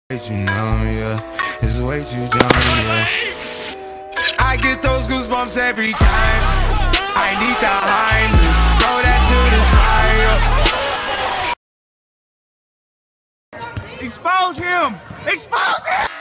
Way too numb, yeah. It's way too dumb, yeah. I get those goosebumps every time. I need the high, throw that to the side. Expose him! Expose him!